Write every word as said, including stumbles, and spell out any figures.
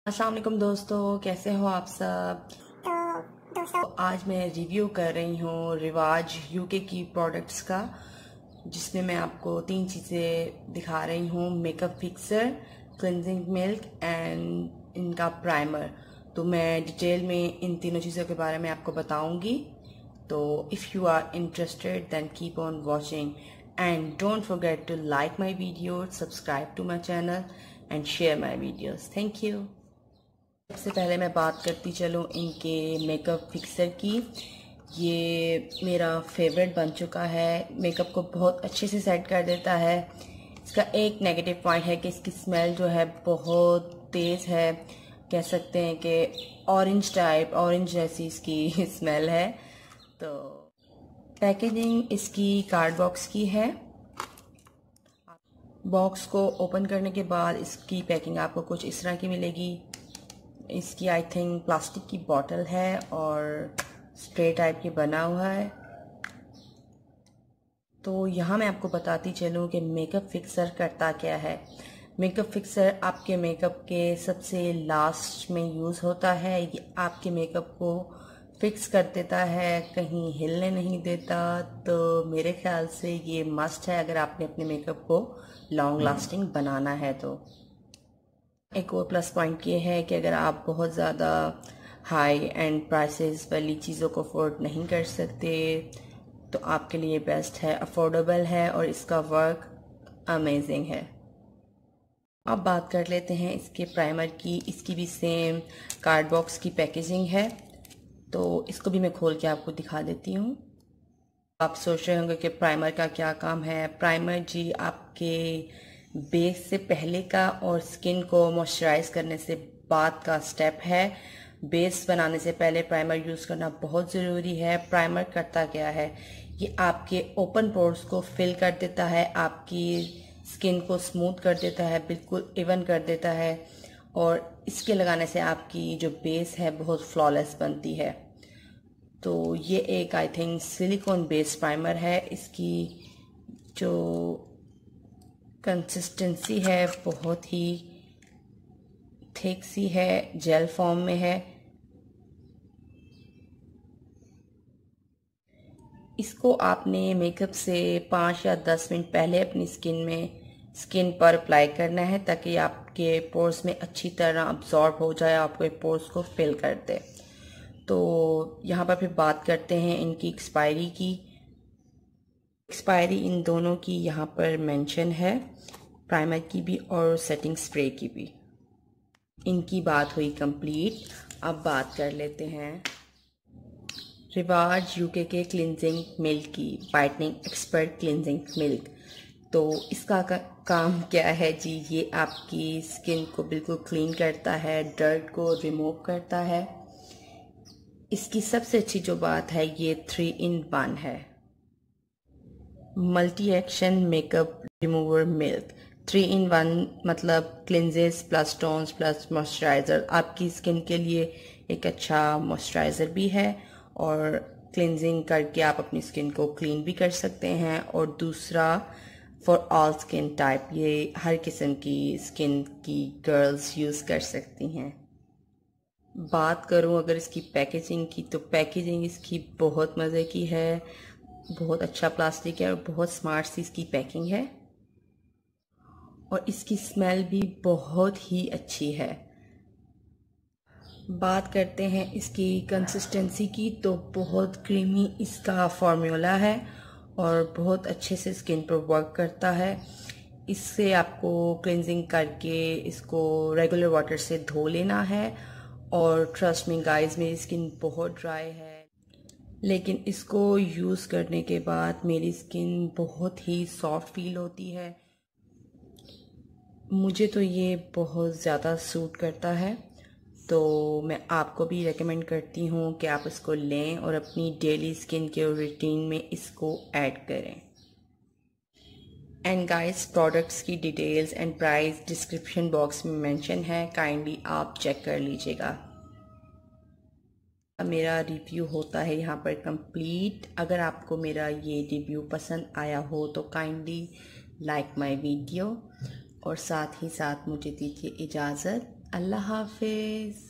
अस्सलाम वालेकुम दोस्तों, कैसे हो आप सब। तो दोस्तों तो आज मैं रिव्यू कर रही हूँ रिवाज यूके की प्रोडक्ट्स का, जिसमें मैं आपको तीन चीज़ें दिखा रही हूँ। Makeup fixer, cleansing milk and इनका प्राइमर। तो मैं डिटेल में इन तीनों चीज़ों के बारे में आपको बताऊंगी। तो if you are interested then keep on watching and don't forget to like my video, subscribe to my channel and share my videos. Thank you. सबसे पहले मैं बात करती चलूँ इनके मेकअप फिक्सर की। ये मेरा फेवरेट बन चुका है, मेकअप को बहुत अच्छे से सेट कर देता है। इसका एक नेगेटिव पॉइंट है कि इसकी स्मेल जो है बहुत तेज़ है, कह सकते हैं कि ऑरेंज टाइप, ऑरेंज जैसी इसकी स्मेल है। तो पैकेजिंग इसकी कार्ड बॉक्स की है। बॉक्स को ओपन करने के बाद इसकी पैकिंग आपको कुछ इस तरह की मिलेगी। इसकी आई थिंक प्लास्टिक की बॉटल है और स्प्रे टाइप की बना हुआ है। तो यहाँ मैं आपको बताती चलूँ कि मेकअप फिक्सर करता क्या है। मेकअप फिक्सर आपके मेकअप के सबसे लास्ट में यूज़ होता है। ये आपके मेकअप को फिक्स कर देता है, कहीं हिलने नहीं देता। तो मेरे ख्याल से ये मस्ट है अगर आपने अपने मेकअप को लॉन्ग लास्टिंग बनाना है। तो एक और प्लस पॉइंट ये है कि अगर आप बहुत ज़्यादा हाई एंड प्राइसेस वाली चीज़ों को अफोर्ड नहीं कर सकते तो आपके लिए बेस्ट है, अफोर्डेबल है और इसका वर्क अमेजिंग है। अब बात कर लेते हैं इसके प्राइमर की। इसकी भी सेम कार्ड बॉक्स की पैकेजिंग है, तो इसको भी मैं खोल के आपको दिखा देती हूँ। आप सोच रहे होंगे कि प्राइमर का क्या काम है। प्राइमर जी आपके बेस से पहले का और स्किन को मॉइस्चराइज करने से बाद का स्टेप है। बेस बनाने से पहले प्राइमर यूज़ करना बहुत ज़रूरी है। प्राइमर करता क्या है, ये आपके ओपन पोर्स को फिल कर देता है, आपकी स्किन को स्मूथ कर देता है, बिल्कुल इवन कर देता है और इसके लगाने से आपकी जो बेस है बहुत फ्लॉलेस बनती है। तो ये एक I think silicone based primer है। इसकी जो कंसिस्टेंसी है बहुत ही थिक सी है, जेल फॉर्म में है। इसको आपने मेकअप से पाँच या दस मिनट पहले अपनी स्किन में स्किन पर अप्लाई करना है ताकि आपके पोर्स में अच्छी तरह अब्जॉर्ब हो जाए, आपके पोर्स को फिल कर दे। तो यहाँ पर फिर बात करते हैं इनकी एक्सपायरी की। एक्सपायरी इन दोनों की यहाँ पर मेंशन है, प्राइमर की भी और सेटिंग स्प्रे की भी। इनकी बात हुई कंप्लीट। अब बात कर लेते हैं रिवाज यूके के क्लिनजिंग मिल्क की, वाइटनिंग एक्सपर्ट क्लिनजिंग मिल्क। तो इसका का, काम क्या है जी, ये आपकी स्किन को बिल्कुल क्लीन करता है, डर्ट को रिमूव करता है। इसकी सबसे अच्छी जो बात है, ये थ्री इन वन है। Multi action makeup remover milk three in one, मतलब cleanses plus tones plus moisturiser. आपकी स्किन के लिए एक अच्छा मॉइस्चराइज़र भी है और क्लिनजिंग करके आप अपनी स्किन को क्लीन भी कर सकते हैं। और दूसरा फॉर ऑल स्किन टाइप, ये हर किस्म की स्किन की गर्ल्स यूज़ कर सकती हैं। बात करूं अगर इसकी पैकेजिंग की, तो पैकेजिंग इसकी बहुत मज़े की है, बहुत अच्छा प्लास्टिक है और बहुत स्मार्ट सी इसकी पैकिंग है और इसकी स्मेल भी बहुत ही अच्छी है। बात करते हैं इसकी कंसिस्टेंसी की, तो बहुत क्रीमी इसका फॉर्मूला है और बहुत अच्छे से स्किन पर वर्क करता है। इससे आपको क्लिनजिंग करके इसको रेगुलर वाटर से धो लेना है। और ट्रस्ट मी गाइस, मेरी स्किन बहुत ड्राई है लेकिन इसको यूज़ करने के बाद मेरी स्किन बहुत ही सॉफ्ट फील होती है। मुझे तो ये बहुत ज़्यादा सूट करता है, तो मैं आपको भी रेकमेंड करती हूँ कि आप इसको लें और अपनी डेली स्किन केयर रूटीन में इसको ऐड करें। एंड गाइस, प्रोडक्ट्स की details and price description box में मेंशन है, काइंडली आप चेक कर लीजिएगा। मेरा रिव्यू होता है यहाँ पर कंप्लीट। अगर आपको मेरा ये रिव्यू पसंद आया हो तो काइंडली लाइक माय वीडियो और साथ ही साथ मुझे दीजिए इजाज़त। अल्लाह हाफिज़।